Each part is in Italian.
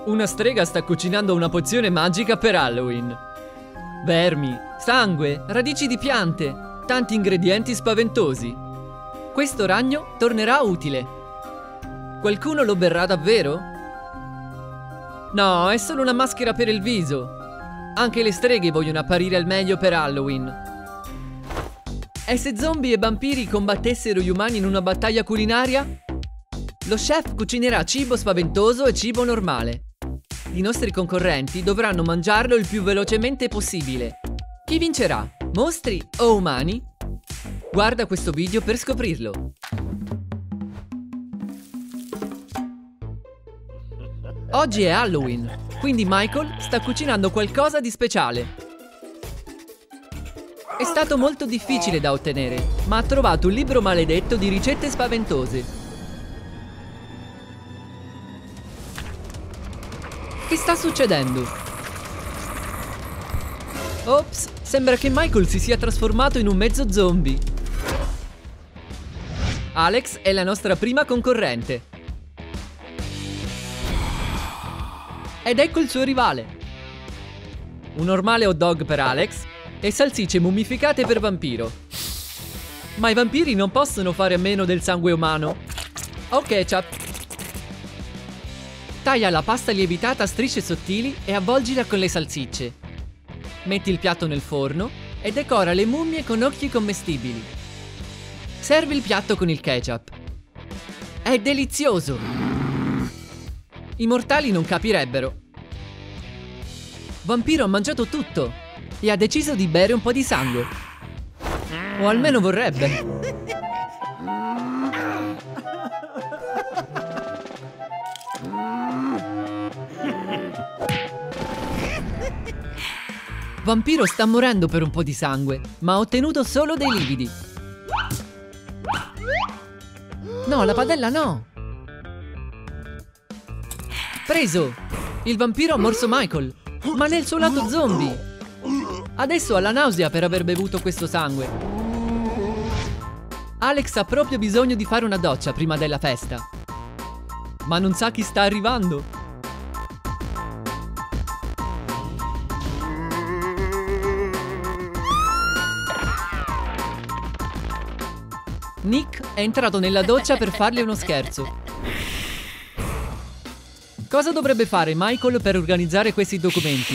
Una strega sta cucinando una pozione magica per Halloween. Vermi, sangue, radici di piante, tanti ingredienti spaventosi. Questo ragno tornerà utile. Qualcuno lo berrà davvero? No, è solo una maschera per il viso. Anche le streghe vogliono apparire al meglio per Halloween. E se zombie e vampiri combattessero gli umani in una battaglia culinaria? Lo chef cucinerà cibo spaventoso e cibo normale. I nostri concorrenti dovranno mangiarlo il più velocemente possibile. Chi vincerà? Mostri o umani? Guarda questo video per scoprirlo. Oggi è Halloween, quindi Michael sta cucinando qualcosa di speciale. È stato molto difficile da ottenere, ma ha trovato un libro maledetto di ricette spaventose. Che sta succedendo? Ops, sembra che Michael si sia trasformato in un mezzo zombie. Alex è la nostra prima concorrente. Ed ecco il suo rivale. Un normale hot dog per Alex e salsicce mummificate per vampiro. Ma i vampiri non possono fare a meno del sangue umano. O ketchup. Taglia la pasta lievitata a strisce sottili e avvolgila con le salsicce. Metti il piatto nel forno e decora le mummie con occhi commestibili. Servi il piatto con il ketchup. È delizioso! I mortali non capirebbero. Vampiro ha mangiato tutto e ha deciso di bere un po' di sangue. O almeno vorrebbe. Vampiro sta morendo per un po' di sangue, ma ha ottenuto solo dei lividi. No, la padella no! Preso! Il vampiro ha morso Michael, ma nel suo lato zombie! Adesso ha la nausea per aver bevuto questo sangue. Alex ha proprio bisogno di fare una doccia prima della festa. Ma non sa chi sta arrivando. Nick è entrato nella doccia per farle uno scherzo. Cosa dovrebbe fare Michael per organizzare questi documenti?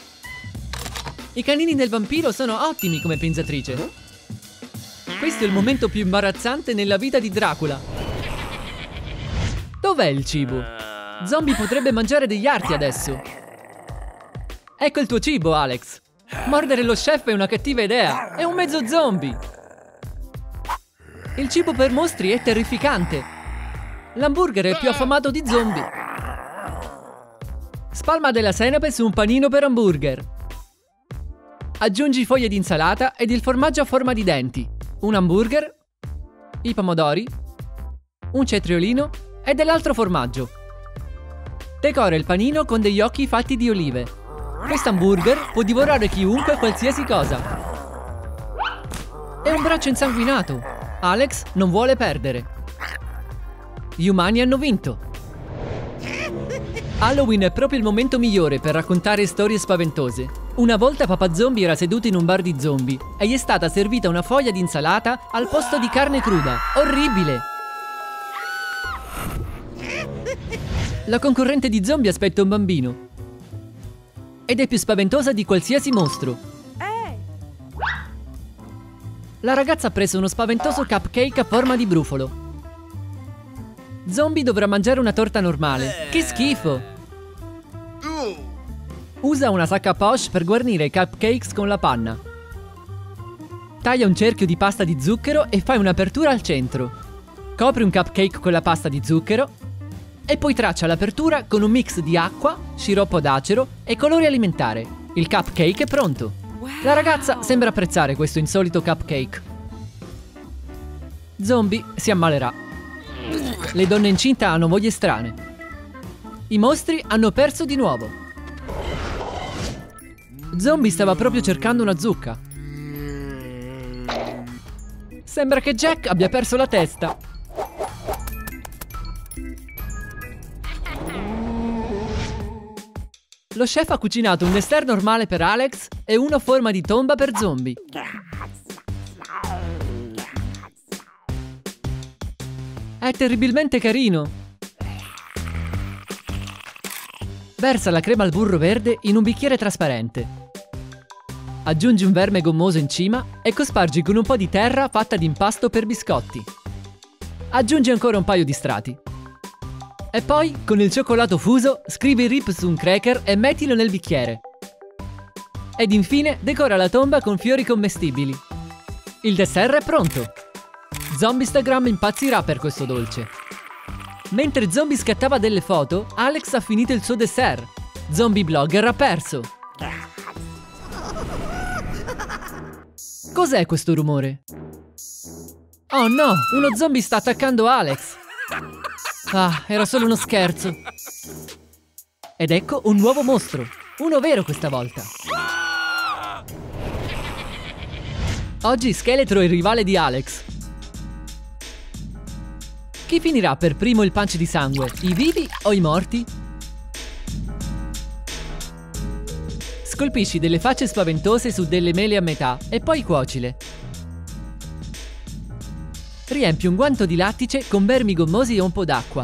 I canini del vampiro sono ottimi come pensatrice. Questo è il momento più imbarazzante nella vita di Dracula. Dov'è il cibo? Zombie potrebbe mangiare degli arti adesso. Ecco il tuo cibo, Alex. Mordere lo chef è una cattiva idea. È un mezzo zombie. Il cibo per mostri è terrificante. L'hamburger è il più affamato di zombie. Spalma della senape su un panino per hamburger. Aggiungi foglie di insalata ed il formaggio a forma di denti, un hamburger, i pomodori, un cetriolino e dell'altro formaggio. Decora il panino con degli occhi fatti di olive. Questo hamburger può divorare chiunque e qualsiasi cosa. È un braccio insanguinato. Alex non vuole perdere. Gli umani hanno vinto. Halloween è proprio il momento migliore per raccontare storie spaventose. Una volta Papa Zombie era seduto in un bar di zombie e gli è stata servita una foglia di insalata al posto di carne cruda. Orribile! La concorrente di zombie aspetta un bambino. Ed è più spaventosa di qualsiasi mostro. La ragazza ha preso uno spaventoso cupcake a forma di brufolo. Zombie dovrà mangiare una torta normale. Che schifo! Usa una sacca poche per guarnire i cupcakes con la panna. Taglia un cerchio di pasta di zucchero e fai un'apertura al centro. Copri un cupcake con la pasta di zucchero e poi traccia l'apertura con un mix di acqua, sciroppo d'acero e colore alimentare. Il cupcake è pronto. La ragazza sembra apprezzare questo insolito cupcake. Zombie si ammalerà. Le donne incinta hanno voglie strane. I mostri hanno perso di nuovo. Zombie stava proprio cercando una zucca. Sembra che Jack abbia perso la testa. Lo chef ha cucinato un dessert normale per Alex e uno a forma di tomba per zombie. È terribilmente carino. Versa la crema al burro verde in un bicchiere trasparente. Aggiungi un verme gommoso in cima e cospargi con un po' di terra fatta di impasto per biscotti. Aggiungi ancora un paio di strati. E poi, con il cioccolato fuso, scrivi rip su un cracker e mettilo nel bicchiere. Ed infine decora la tomba con fiori commestibili. Il dessert è pronto! Zombiestagram impazzirà per questo dolce. Mentre Zombie scattava delle foto, Alex ha finito il suo dessert. Zombie Blogger ha perso. Cos'è questo rumore? Oh no, uno zombie sta attaccando Alex. Ah, era solo uno scherzo. Ed ecco un nuovo mostro. Uno vero questa volta. Oggi Scheletro è il rivale di Alex. Chi finirà per primo il punch di sangue? I vivi o i morti? Scolpisci delle facce spaventose su delle mele a metà e poi cuocile. Riempi un guanto di lattice con vermi gommosi e un po' d'acqua.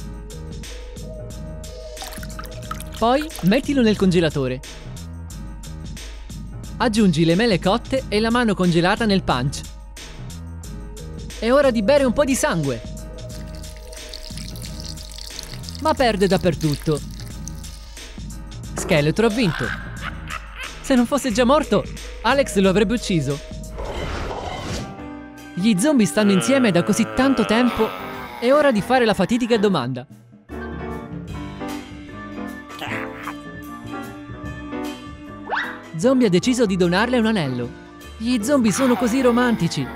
Poi mettilo nel congelatore. Aggiungi le mele cotte e la mano congelata nel punch. È ora di bere un po' di sangue. Ma perde dappertutto. Scheletro ha vinto. Se non fosse già morto, Alex lo avrebbe ucciso. Gli zombie stanno insieme da così tanto tempo, è ora di fare la fatidica domanda. Zombie ha deciso di donarle un anello. Gli zombie sono così romantici.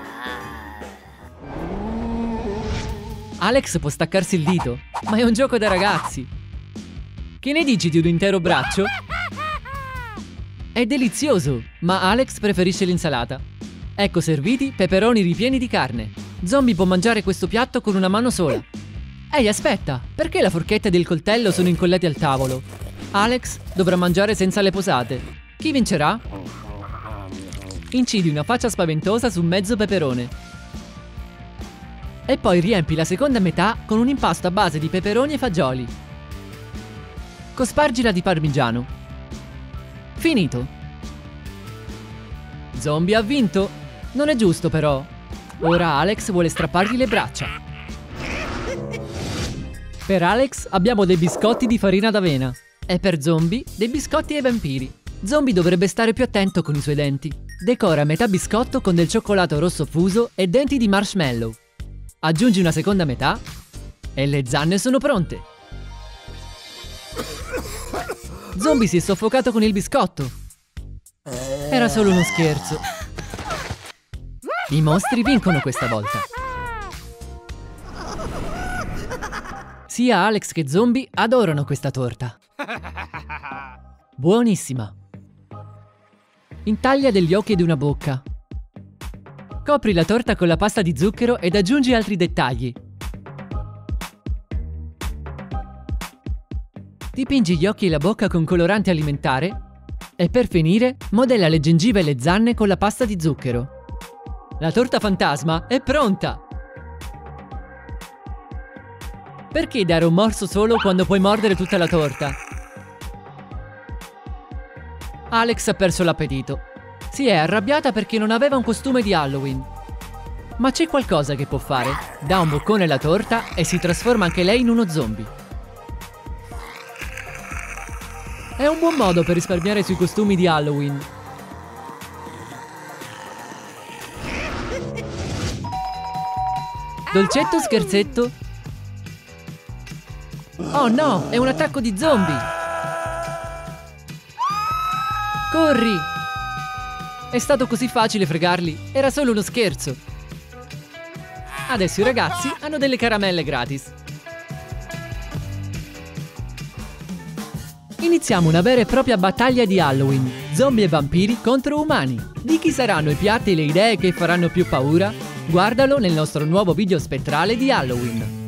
Alex può staccarsi il dito, ma è un gioco da ragazzi. Che ne dici di un intero braccio? È delizioso, ma Alex preferisce l'insalata. Ecco serviti peperoni ripieni di carne. Zombie può mangiare questo piatto con una mano sola. Ehi, aspetta, perché la forchetta ed il coltello sono incollati al tavolo? Alex dovrà mangiare senza le posate. Chi vincerà? Incidi una faccia spaventosa su mezzo peperone. E poi riempi la seconda metà con un impasto a base di peperoni e fagioli. Cospargila di parmigiano. Finito. Zombie ha vinto. Non è giusto però. Ora Alex vuole strappargli le braccia. Per Alex abbiamo dei biscotti di farina d'avena. E per Zombie dei biscotti ai vampiri. Zombie dovrebbe stare più attento con i suoi denti. Decora metà biscotto con del cioccolato rosso fuso e denti di marshmallow. Aggiungi una seconda metà e le zanne sono pronte. Zombie si è soffocato con il biscotto. Era solo uno scherzo. I mostri vincono questa volta. Sia Alex che Zombie adorano questa torta. Buonissima. Intaglia degli occhi ed una bocca. Copri la torta con la pasta di zucchero ed aggiungi altri dettagli. Dipingi gli occhi e la bocca con colorante alimentare e per finire modella le gengive e le zanne con la pasta di zucchero. La torta fantasma è pronta! Perché dare un morso solo quando puoi mordere tutta la torta? Alex ha perso l'appetito. Si è arrabbiata perché non aveva un costume di Halloween. Ma c'è qualcosa che può fare. Dà un boccone alla torta e si trasforma anche lei in uno zombie. È un buon modo per risparmiare sui costumi di Halloween. Dolcetto o scherzetto? Oh no, è un attacco di zombie! Corri! È stato così facile fregarli, era solo uno scherzo. Adesso i ragazzi hanno delle caramelle gratis. Iniziamo una vera e propria battaglia di Halloween. Zombie e vampiri contro umani. Di chi saranno i piatti e le idee che faranno più paura? Guardalo nel nostro nuovo video spettrale di Halloween.